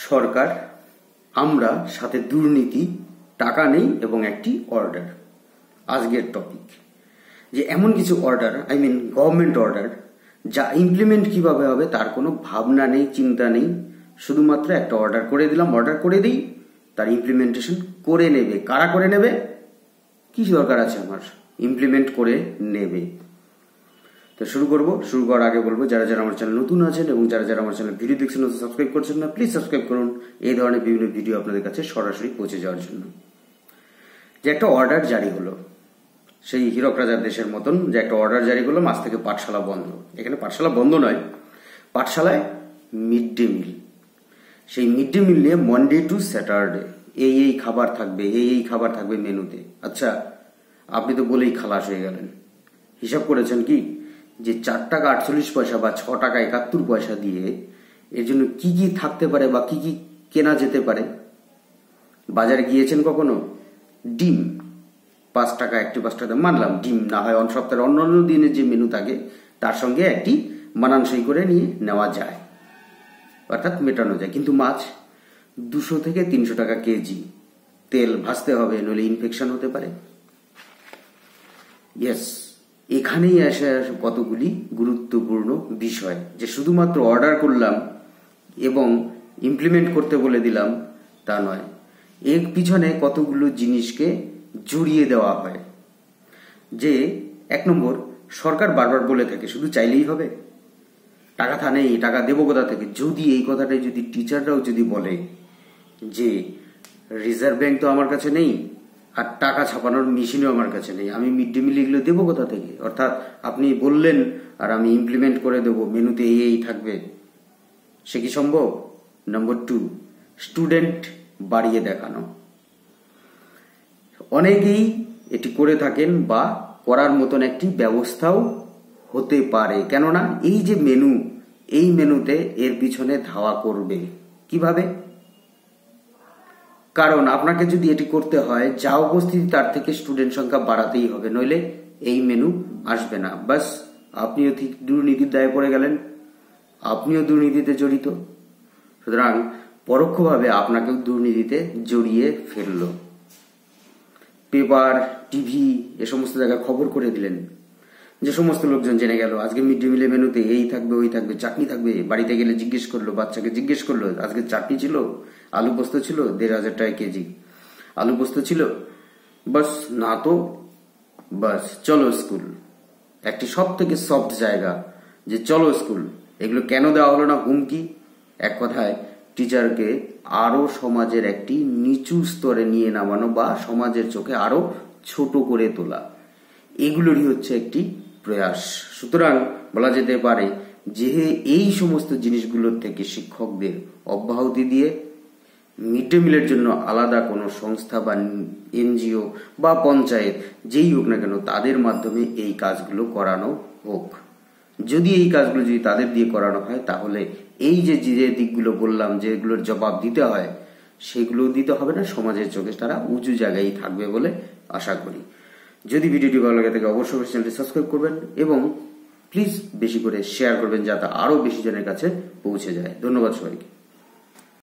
সরকার, আমরা, সাথে দুর্নীতি, টাকা নেই এবং একটি অর্ডার। আজকের টপিক যে এমন কিছু অর্ডার, গভর্নমেন্ট অর্ডার, যা ইমপ্লিমেন্ট কিভাবে হবে তার কোনো ভাবনা নেই, চিন্তা নেই। শুধুমাত্র একটা অর্ডার করে দিলাম, অর্ডার করে দিই, তার ইমপ্লিমেন্টেশন করে নেবে। কারা করে নেবে? কি দরকার আছে আমার? ইমপ্লিমেন্ট করে নেবে। তো শুরু করার আগে বলবো, যারা যারা আমার চ্যানেল নতুন আছেন এবং যারা যারা আমার চ্যানেল ভিডিও দেখছেন সাবস্ক্রাইব করছেন না, প্লিজ সাবস্ক্রাইব করুন এই ধরনের বিভিন্ন ভিডিও আপনাদের কাছে সরাসরি পৌঁছে যাওয়ার জন্য। যে একটা অর্ডার জারি হলো, সেই হীরক রাজার দেশের মতন যে একটা অর্ডার জারি করলাম, আজ থেকে পাঠশালা বন্ধ। এখানে পাঠশালা বন্ধ নয়, পাঠশালায় মিড ডে মিল। সেই মিড ডে মিল নিয়ে মনডে টু স্যাটারডে এই খাবার থাকবে, এই খাবার থাকবে মেনুতে। আচ্ছা, আপনি তো বলেই খালাস হয়ে গেলেন। হিসাব করেছেন কি যে 4 টাকা 48 পয়সা বা 6 টাকা 71 পয়সা দিয়ে এর জন্য কি কি থাকতে পারে বা কি কি কেনা যেতে পারে? বাজারে গিয়েছেন কখনো? ডিম 5 টাকা, একটি 5 টাকা মানলাম, ডিম না হয় সপ্তাহের অন্যান্য দিনের যে মেনু থাকে তার সঙ্গে একটি মানানসই করে নিয়ে নেওয়া যায়, অর্থাৎ মেটানো যায়। কিন্তু মাছ 200 থেকে 300 টাকা কেজি, তেল ভাজতে হবে, নইলে ইনফেকশন হতে পারে। ইয়েস, এখানেই আসে কতগুলি গুরুত্বপূর্ণ বিষয়, যে শুধুমাত্র অর্ডার করলাম এবং ইমপ্লিমেন্ট করতে বলে দিলাম তা নয়। এর পিছনে কতগুলো জিনিসকে জড়িয়ে দেওয়া হয়। যে 1 নম্বর, সরকার বারবার বলে থাকে শুধু চাইলেই হবে, টাকা নেই, টাকা দেবো কোথা থেকে? যদি এই কথাটাই যদি টিচাররাও যদি বলে যে রিজার্ভ ব্যাংক তো আমার কাছে নেই, আর টাকা ছাপানোর মেশিনও আমার কাছে নেই, আমি মিড ডে মিল এগুলো দেবো কোথা থেকে? অর্থাৎ আপনি বললেন আর আমি ইমপ্লিমেন্ট করে দেবো, মেনুতে এই থাকবে, সে কি সম্ভব? নম্বর 2, স্টুডেন্ট বাড়িয়ে দেখানো। অনেকেই এটি করে থাকেন বা করার মতন একটি ব্যবস্থাও হতে পারে। কেননা এই যে মেনু, এই মেনুতে এর পিছনে ধাওয়া করবে কিভাবে? কারণ আপনাকে যদি এটি করতে হয়, যা উপস্থিতি তার থেকে স্টুডেন্ট সংখ্যা বাড়াতেই হবে, নইলে এই মেনু আসবে না। বাস, আপনিও ঠিক দুর্নীতির দায়ে পড়ে গেলেন, আপনিও দুর্নীতিতে জড়িত। সুতরাং পরোক্ষভাবে আপনাকেও দুর্নীতিতে জড়িয়ে ফেললো। পেপার, টিভি এ সমস্ত জায়গায় খবর করে দিলেন, যে সমস্ত লোকজন জেনে গেল আজকে মিড ডে মিলের মেনুতে এই থাকবে, ওই থাকবে, চাটনি থাকবে। বাড়িতে গেলে জিজ্ঞেস করলো, বাচ্চাকে জিজ্ঞেস করলো আজকে চাটনি ছিল, আলু পোস্ত ছিল, 1500 টাকা কেজি আলু পোস্ত ছিল। বাস, না তো বাস চলো স্কুল। একটি সব থেকে সফট জায়গা যে চলো স্কুল। এগুলো কেন দেওয়া হলো না? হুমকি। এক কথায় টিচারকে আরো সমাজের একটি নিচু স্তরে নিয়ে নামানো বা সমাজের চোখে আরো ছোট করে তোলা, এগুলোরই হচ্ছে একটি প্রয়াস। সুতরাং বলা যেতে পারে যে এই সমস্ত জিনিসগুলোর থেকে শিক্ষকদের অব্যাহতি দিয়ে মিড ডে মিলের জন্য আলাদা কোনো সংস্থা বা এনজিও বা পঞ্চায়েত যেই হোক না কেন, তাদের মাধ্যমে এই কাজগুলো করানো হোক। যদি এই কাজগুলো যদি তাদের দিয়ে করানো হয়, তাহলে এই যে দিকগুলো বললাম যেগুলোর জবাব দিতে হয়, সেগুলো দিতে হবে না। সমাজের চোখে তারা উঁচু জায়গায় থাকবে বলে আশা করি। যদি ভিডিওটি ভালো লাগে থাকে অবশ্যই চ্যানেলটি সাবস্ক্রাইব করবেন এবং প্লিজ বেশি করে শেয়ার করবেন, যাতে আরো বেশি জনের কাছে পৌঁছে যায়। ধন্যবাদ সবাইকে।